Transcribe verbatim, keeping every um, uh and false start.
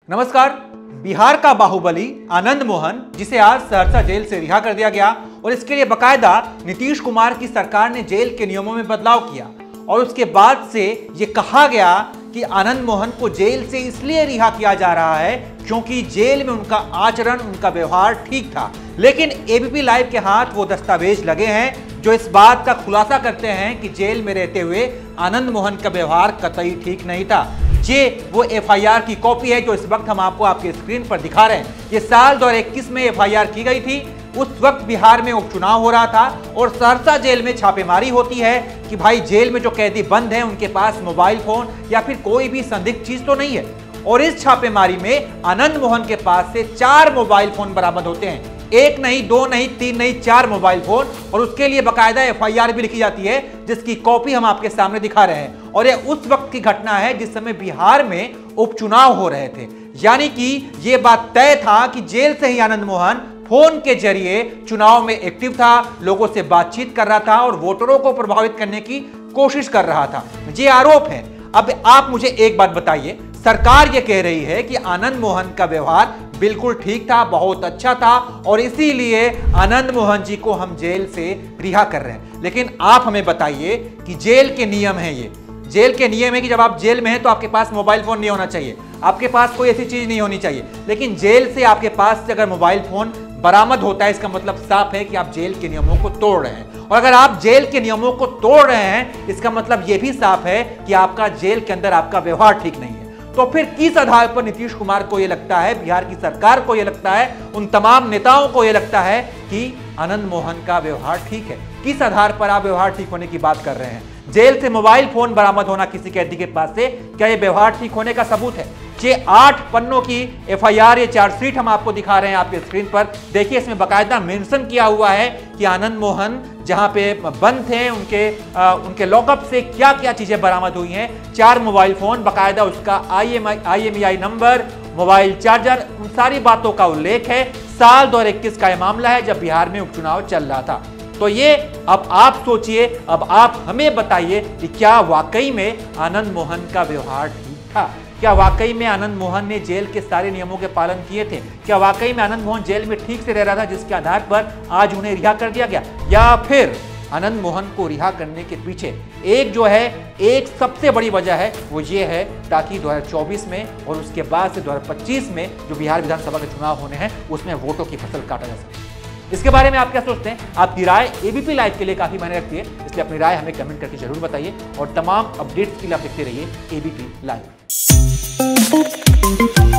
नमस्कार। बिहार का बाहुबली आनंद मोहन, जिसे आज सहरसा जेल से रिहा कर दिया गया और इसके लिए बकायदा नीतीश कुमार की सरकार ने जेल के नियमों में बदलाव किया और उसके बाद से ये कहा गया कि आनंद मोहन को जेल से इसलिए रिहा किया जा रहा है क्योंकि जेल में उनका आचरण, उनका व्यवहार ठीक था। लेकिन एबीपी लाइव के हाथ वो दस्तावेज लगे हैं जो इस बात का खुलासा करते हैं कि जेल में रहते हुए आनंद मोहन का व्यवहार कतई ठीक नहीं था। ये वो एफआईआर की कॉपी है जो इस वक्त हम आपको आपके स्क्रीन पर दिखा रहे हैं। ये साल दो हज़ार इक्कीस में एफआईआर की गई थी। उस वक्त बिहार में उपचुनाव हो रहा था और सहरसा जेल में छापेमारी होती है कि भाई जेल में जो कैदी बंद हैं उनके पास मोबाइल फोन या फिर कोई भी संदिग्ध चीज तो नहीं है। और इस छापेमारी में आनंद मोहन के पास से चार मोबाइल फोन बरामद होते हैं। एक नहीं, दो नहीं, तीन नहीं, चार मोबाइल फोन, और उसके लिए बकायदा एफआईआर भी लिखी जाती है जिसकी कॉपी हम आपके सामने दिखा रहे हैं। और यह उस वक्त की घटना है जिस समय बिहार में उपचुनाव हो रहे थे। यानी कि यह बात तय था कि जेल से ही आनंद मोहन फोन के जरिए चुनाव में एक्टिव था, लोगों से बातचीत कर रहा था और वोटरों को प्रभावित करने की कोशिश कर रहा था। ये आरोप है। अब आप मुझे एक बात बताइए, सरकार ये कह रही है कि आनंद मोहन का व्यवहार बिल्कुल ठीक था, बहुत अच्छा था और इसीलिए आनंद मोहन जी को हम जेल से रिहा कर रहे हैं। लेकिन आप हमें बताइए कि जेल के नियम है, ये जेल के नियम है कि जब आप जेल में हैं तो आपके पास मोबाइल फोन नहीं होना चाहिए, आपके पास कोई ऐसी चीज नहीं होनी चाहिए। लेकिन जेल से आपके पास से अगर मोबाइल फोन बरामद होता है, इसका मतलब साफ है कि आप जेल के नियमों को तोड़ रहे हैं। और अगर आप जेल के नियमों को तोड़ रहे हैं, इसका मतलब यह भी साफ है कि आपका जेल के अंदर आपका व्यवहार ठीक नहीं है। तो फिर किस आधार पर नीतीश कुमार को यह लगता है, बिहार की सरकार को यह लगता है, उन तमाम नेताओं को यह लगता है कि आनंद मोहन का व्यवहार ठीक है? किस आधार पर आप व्यवहार ठीक होने की बात कर रहे हैं? जेल से मोबाइल फोन बरामद होना किसी कैदी के पास से क्या यह व्यवहार ठीक होने का सबूत है? ये आठ पन्नों की एफआईआर, ये चार्जशीट हम आपको दिखा रहे हैं आपके स्क्रीन पर। देखिए, इसमें बकायदा मेंशन किया हुआ है कि आनंद मोहन जहां पे बंद थे उनके आ, उनके लॉकअप से क्या क्या चीजें बरामद हुई हैं। चार मोबाइल फोन, बकायदा उसका IMI IMEI number, mobile charger, उन सारी बातों का उल्लेख है। साल दो हज़ार इक्कीस का यह मामला है जब बिहार में उपचुनाव चल रहा था। तो ये अब आप सोचिए, अब आप हमें बताइए कि क्या वाकई में आनंद मोहन का व्यवहार ठीक था? क्या वाकई में आनंद मोहन ने जेल के सारे नियमों के पालन किए थे? क्या वाकई में आनंद मोहन जेल में ठीक से रह रहा था जिसके आधार पर आज उन्हें रिहा कर दिया गया? या फिर आनंद मोहन को रिहा करने के पीछे एक जो है एक सबसे बड़ी वजह है, वो ये है ताकि दो हज़ार चौबीस में और उसके बाद से दो हज़ार पच्चीस में जो बिहार विधानसभा के चुनाव होने हैं उसमें वोटों की फसल काटा जा सके। इसके बारे में आप क्या सोचते हैं? आपकी राय एबीपी लाइव के लिए काफी मायने रखती है, इसलिए अपनी राय हमें कमेंट करके जरूर बताइए और तमाम अपडेट्स के लिए आप देखते रहिए एबीपी लाइव।